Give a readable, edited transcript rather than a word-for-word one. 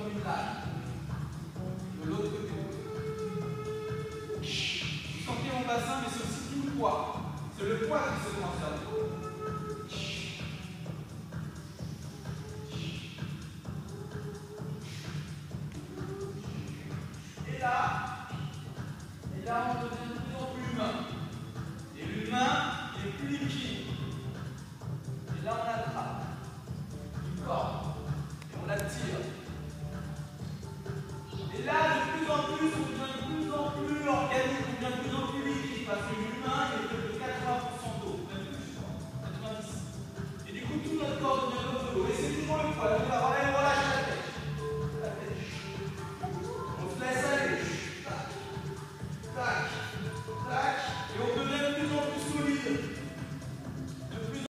une lame. De l'autre côté. Vous sentez mon bassin, mais c'est aussi tout le poids. C'est le poids qui se transfère. Et là, on devient de plus en plus humain. Et l'humain est plus liquide. Et là, on a